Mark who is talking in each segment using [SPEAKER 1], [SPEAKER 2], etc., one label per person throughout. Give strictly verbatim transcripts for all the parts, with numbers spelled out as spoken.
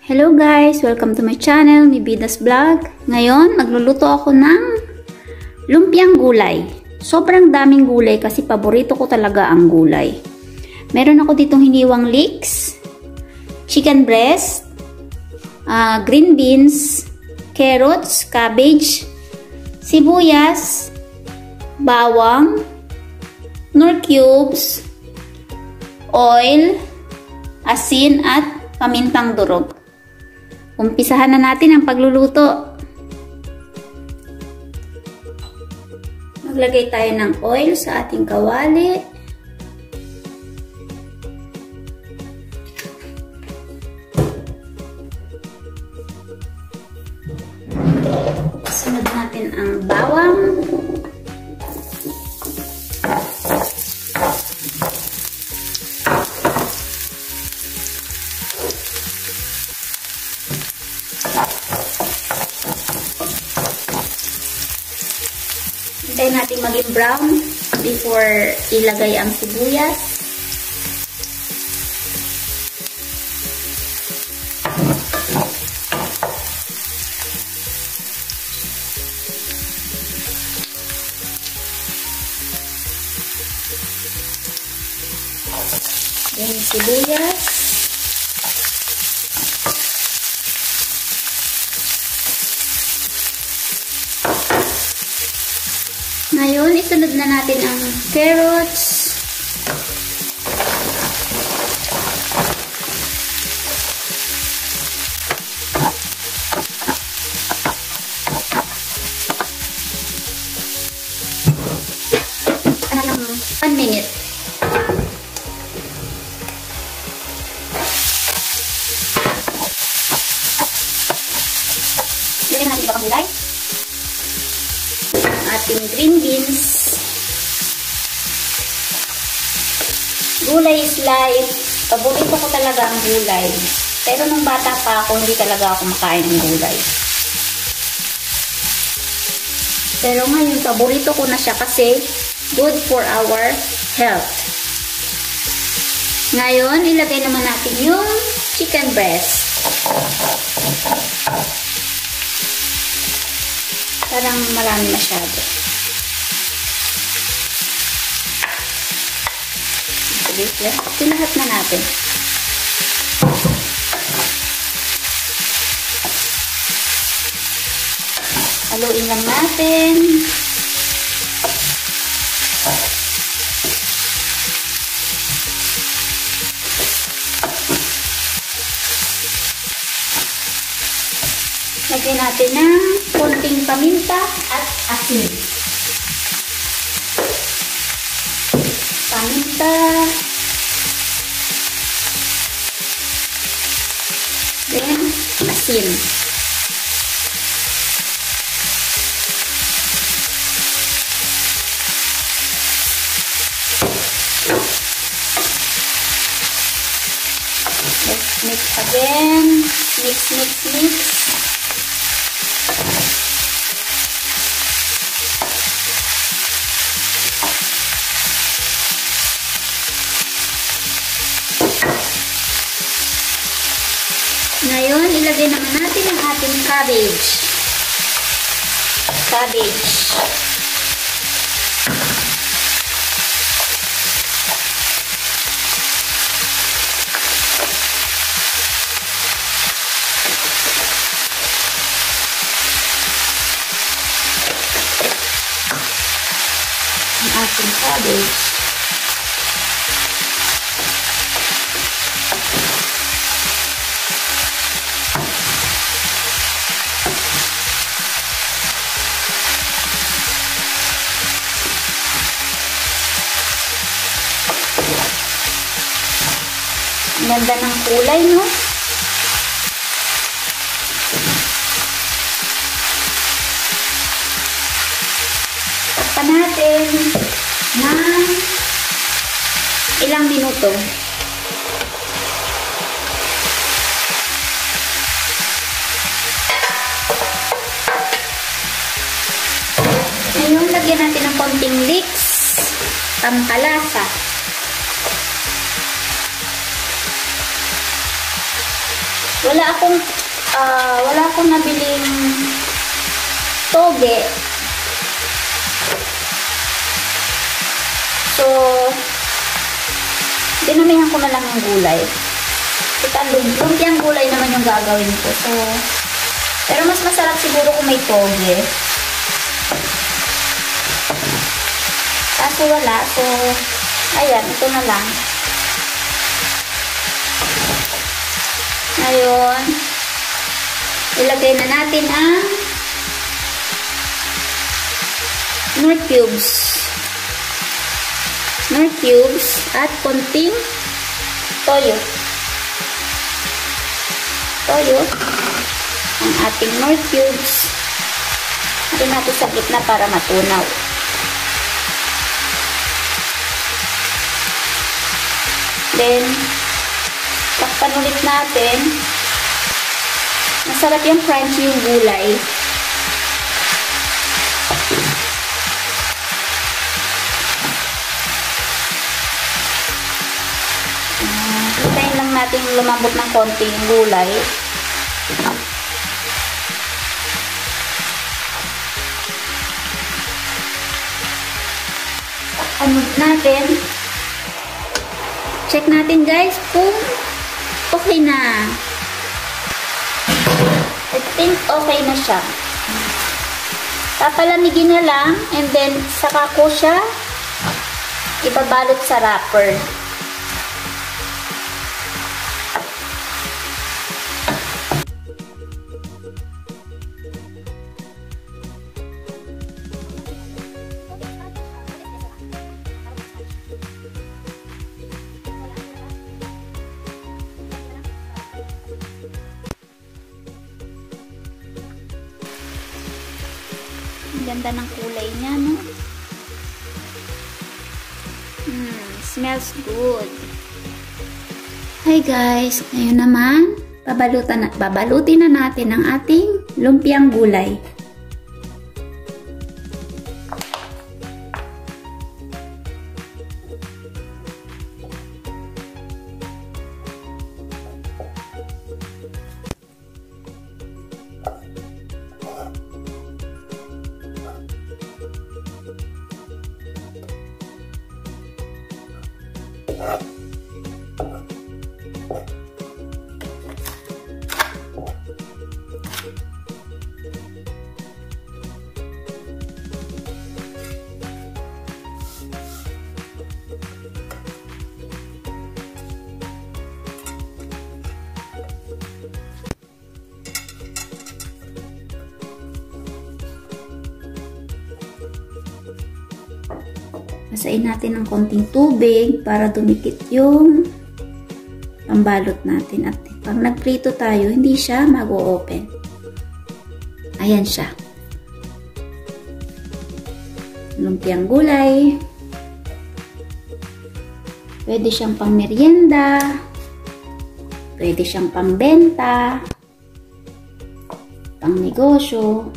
[SPEAKER 1] Hello guys! Welcome to my channel, Mibidas Vlog. Ngayon, nagluluto ako ng lumpiang gulay. Sobrang daming gulay kasi paborito ko talaga ang gulay. Meron ako ditong hiniwang leeks, chicken breast, uh, green beans, carrots, cabbage, sibuyas, bawang, nor cubes, oil, asin at pamintang durog. Umpisahan na natin ang pagluluto. Maglagay tayo ng oil sa ating kawali. Sunod natin ang bawang. Hintayin natin maging brown before ilagay ang sibuyas. Yan yung sibuyas. Ngayon, isunod na natin ang carrots. One minute. Lagyan natin ibang gulay. Ating green beans. Gulay is life. Paborito ko talaga ang gulay. Pero nung bata pa ako, hindi talaga ako makain ng gulay. Pero ngayon, paborito ko na siya kasi good for our health. Ngayon, ilagay naman natin yung chicken breast. Parang marami masyado. Sige, lahat na natin. Haluin lang natin. Lagyan natin ng konting paminta at asin. Paminta. Then, asin. Let's mix again. Mix, mix, mix. Ngayon, ilagay naman natin ang ating cabbage. Cabbage. Ang ating cabbage. Ganda ng kulay, no? Takpan natin ng ilang minuto. Ngayon, lagyan natin ng konting leeks, pampalasa. Wala akong, uh, wala akong nabiling toge. So, dinamihan ko na lang yung gulay. Ito, lumpiang gulay naman yung gagawin ko. So, pero mas masarap siguro kung may toge. Kaso wala. So, ayan, ito na lang. Ngayon, ilagay na natin ang Knorr cubes. Knorr cubes at konting toyo. Toyo. Ang ating Knorr cubes. Ito natin sa gitna para matunaw. Then, takpan ulit natin. Masarap yung crunchy yung gulay. Uh, Hintayin lang natin lumambot ng konti yung gulay. Takpan ulit natin. Check natin guys kung okay na. I think okay na siya. Papalamigin na lang and then saka ko siya ibabalot sa wrapper. Ganda ng kulay niya, no? Hmm, smells good. Hi guys, ngayon naman, babalutan na, babalutin na natin ang ating lumpiang gulay. Basain natin ng konting tubig para dumikit yung pambalot natin. At pag nagprito tayo, hindi siya mag-o-open. Ayan siya. Lumpiang gulay. Pwede siyang pang merienda. Pwede siyang pang benta. Pang negosyo.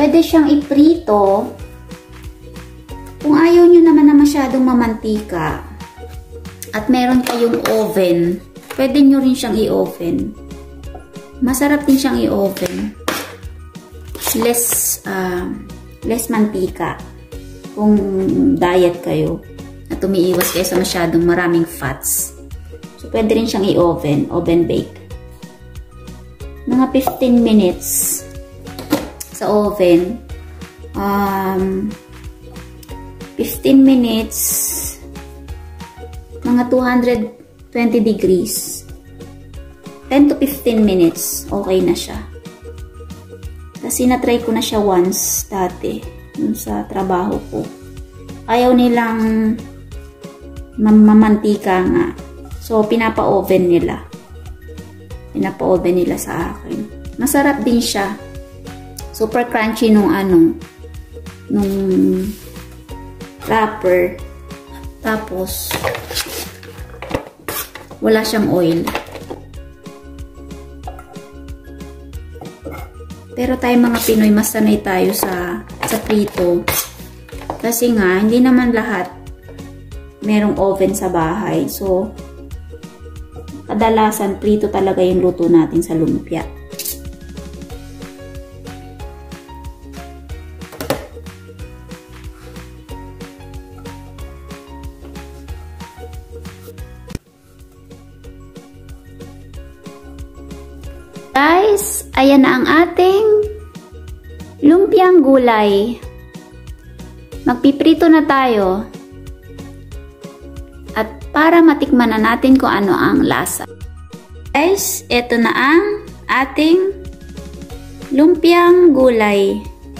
[SPEAKER 1] pwede siyang iprito. Kung ayaw nyo naman na masyadong mamantika at meron kayong oven, pwede nyo rin siyang i-oven. Masarap din siyang i-oven. Less, uh, less mantika kung diet kayo at umiiwas kayo sa masyadong maraming fats. So, pwede rin siyang i-oven, oven bake. Mga fifteen minutes sa oven. Um, fifteen minutes, mga two hundred twenty degrees. ten to fifteen minutes, okay na siya. Kasi na-try ko na siya once dati, yung sa trabaho ko. Ayaw nilang mamantika nga. So, pinapa-oven nila. Pinapa-oven nila sa akin. Masarap din siya. Super crunchy nung ano, nung wrapper. Tapos, wala siyang oil. Pero tayo mga Pinoy, mas sanay tayo sa, sa prito. Kasi nga, hindi naman lahat merong oven sa bahay. So, kadalasan, prito talaga yung luto natin sa lumpia. Guys, ayan na ang ating lumpiang gulay. Magpiprito na tayo. At para matikman na natin kung ano ang lasa. Guys, ito na ang ating lumpiang gulay.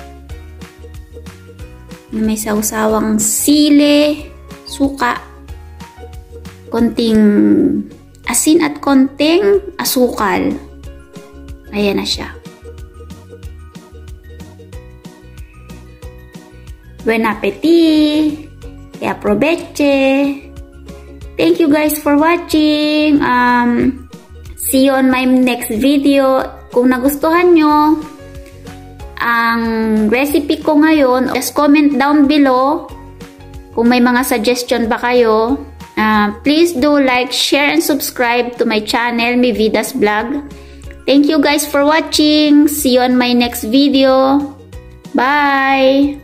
[SPEAKER 1] Na may sawsawang sili, suka, konting asin at konting asukal. Ayan na siya. Buen appetit! E aproveche! Thank you guys for watching. Um, see you on my next video. Kung nagustuhan nyo ang recipe ko ngayon, just comment down below kung may mga suggestion ba kayo. Uh, please do like, share, and subscribe to my channel, Mi Vidas Vlog. Thank you guys for watching. See you on my next video. Bye!